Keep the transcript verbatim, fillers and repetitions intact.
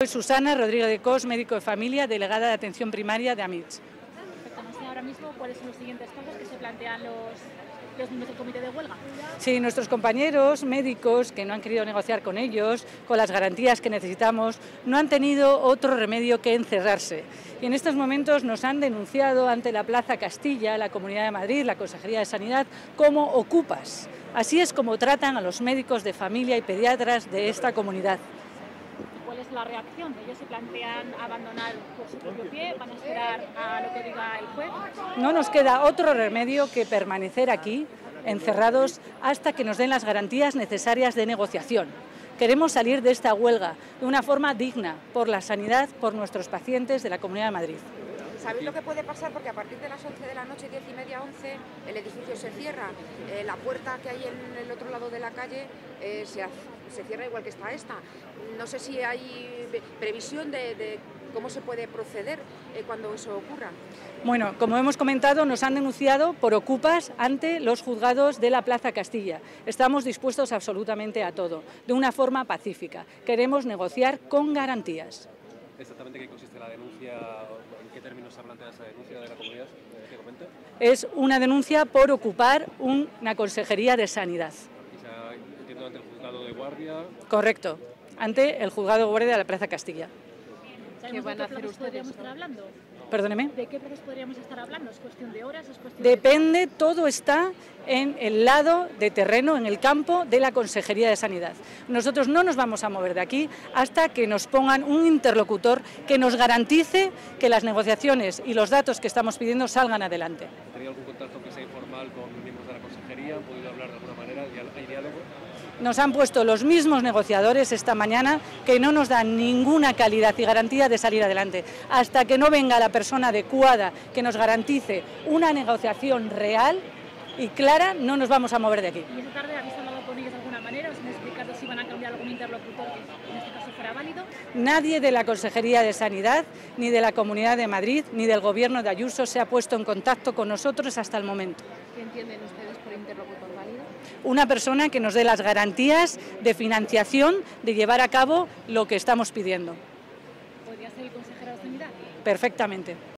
Soy Susana Rodríguez de Cos, médico de familia, delegada de atención primaria de AMITS. Perfecto, no sé ahora mismo cuáles son los siguientes pasos que se plantean los, los miembros del comité de huelga. Sí, nuestros compañeros médicos que no han querido negociar con ellos, con las garantías que necesitamos, no han tenido otro remedio que encerrarse. Y en estos momentos nos han denunciado ante la Plaza Castilla, la Comunidad de Madrid, la Consejería de Sanidad, como ocupas. Así es como tratan a los médicos de familia y pediatras de esta comunidad. ¿Cuál es la reacción? ¿Ellos se plantean abandonar por su propio pie? ¿Van a esperar a lo que diga el juez? No nos queda otro remedio que permanecer aquí, encerrados, hasta que nos den las garantías necesarias de negociación. Queremos salir de esta huelga de una forma digna, por la sanidad, por nuestros pacientes de la Comunidad de Madrid. ¿Sabéis lo que puede pasar? Porque a partir de las once de la noche, diez y media, once, el edificio se cierra. Eh, la puerta que hay en el otro lado de la calle eh, se, se cierra igual que está esta. No sé si hay previsión de, de cómo se puede proceder eh, cuando eso ocurra. Bueno, como hemos comentado, nos han denunciado por ocupas ante los juzgados de la Plaza Castilla. Estamos dispuestos absolutamente a todo, de una forma pacífica. Queremos negociar con garantías. ¿Exactamente qué consiste la denuncia? ¿En qué términos se plantea esa denuncia de la comunidad? ¿Qué comenta? Es una denuncia por ocupar una consejería de sanidad. ¿Y se ha, entiendo, ante el juzgado de guardia? Correcto, ante el juzgado de guardia de la Plaza Castilla. ¿Qué van a hacer ustedes? ¿Podríamos estar hablando? Perdóneme. ¿De qué plazos podríamos estar hablando? ¿Es cuestión de horas? ¿Es cuestión Depende, de... todo está en el lado de terreno, en el campo de la Consejería de Sanidad. Nosotros no nos vamos a mover de aquí hasta que nos pongan un interlocutor que nos garantice que las negociaciones y los datos que estamos pidiendo salgan adelante. ¿Ha tenido algún contacto que sea informal con miembros de la consejería? ¿Han podido hablar de alguna manera? ¿Hay diálogo? Nos han puesto los mismos negociadores esta mañana que no nos dan ninguna calidad y garantía de salir adelante. Hasta que no venga la persona adecuada que nos garantice una negociación real y clara, no nos vamos a mover de aquí. ¿Y esta tarde habéis hablado con ellos de alguna manera? ¿Os han explicado si van a cambiar algún interlocutor que en este caso fuera válido? Nadie de la Consejería de Sanidad, ni de la Comunidad de Madrid, ni del Gobierno de Ayuso se ha puesto en contacto con nosotros hasta el momento. ¿Qué entienden ustedes por interlocutor válido? Una persona que nos dé las garantías de financiación de llevar a cabo lo que estamos pidiendo. ¿Podría ser el consejero de Sanidad? Perfectamente.